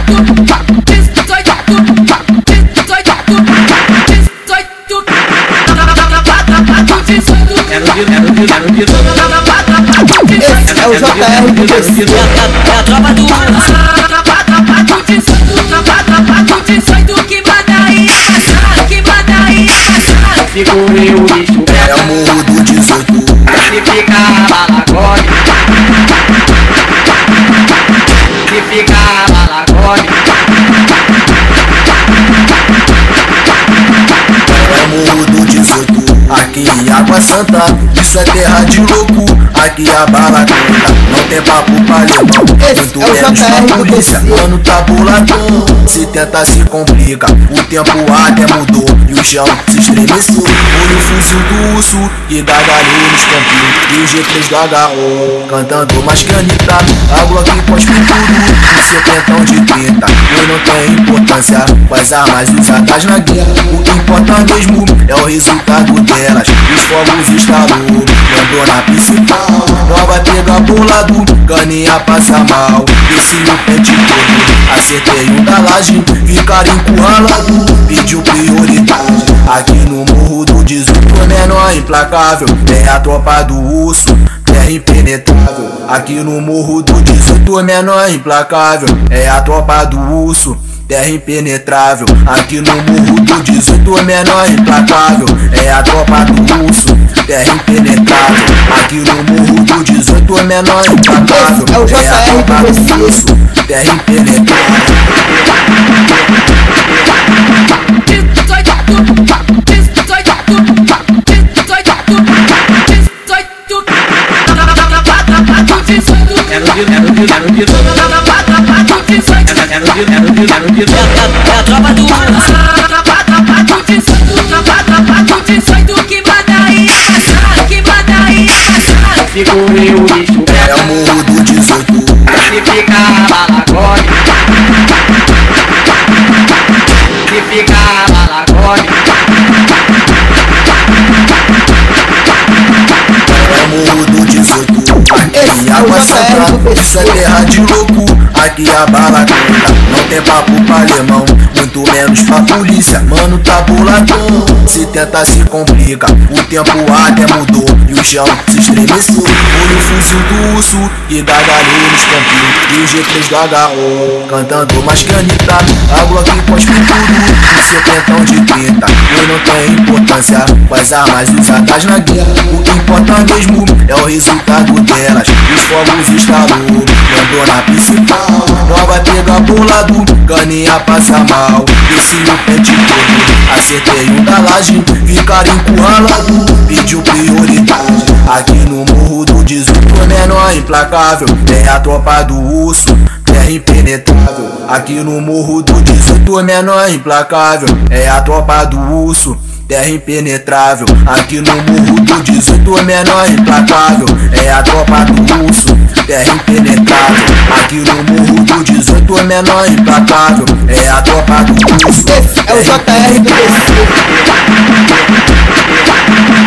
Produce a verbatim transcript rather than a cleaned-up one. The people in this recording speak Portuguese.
É o J R do G C. É a tropa do dezoito que manda aí passar, que manda aí passar. Segurei o lixo, é o morro do dezoito. se fica balagode, se fica balagode. É o morro do dezoito. Aqui em Água Santa, isso é terra de louco. Aqui a bala canta, não tem papo pra alemão. Muito é menos pra polícia, mano tá boladão. Se tenta se complica, o tempo até mudou e o chão se estremeceu. Foi o fuzil do urso e da galinha nos campinhos e o G três do H um cantando mais canita. A Glock cospe tudo, o setentão de trinta. E não tem importância com as armas usadas na guerra. O que importa mesmo é o resultado delas. Os fogos estalou, mandou na principal. Nós vai pegar pro lado, caninha passa mal. Desci o pente todo, acertei um da laje. Ficaram encurralado, pediu prioridade. Aqui no morro do dezoito, menor implacável. É a tropa do urso, terra impenetrável. Aqui no morro do dezoito, menor implacável. É a tropa do urso, terra impenetrável. Aqui no morro do dezoito, menor implacável. É a tropa do urso, terra impenetrável. Aqui no morro do dezoito, menor implacável. É o J R do G C. Terra impenetrável. É no dia, é no dia, é no dia. É no dia, é no dia, é no dia. É a tropa do dezoito que manda aí passar, que manda aí passar. Segurei o lixo, É o morro do dezoito. se fica balagode, se fica balagode. É o morro do dezoito. Aqui em Água Santa, isso é terra de louco. Aqui a bala canta, não tem papo pra alemão. Muito menos pra polícia, mano tá boladão. Se tenta se complica, o tempo até mudou e o chão se estremeceu. Foi o fuzil do urso e da galinha nos campinhos e o G três do H um cantando mais canita. A Glock cospe tudo, o setentão de trinta. E não tem importância com as armas usadas na guerra. O que importa mesmo é o resultado delas. Os fogos estalou, mandou na principal. Nós vai pegar pro lado, caninha passa mal. Desci o pente todo, acertei um da laje. Ficaram encurralado, pediu prioridade. Aqui no morro do dezoito, menor implacável. É a tropa do urso, terra impenetrável. Aqui no morro do dezoito, menor implacável. É a tropa do urso, terra impenetrável. Aqui no morro do dezoito, menor implacável. É a tropa do urso, terra impenetrável. Aqui no morro do dezoito, menor implacável. É a tropa do urso. Esse é o J R do G C.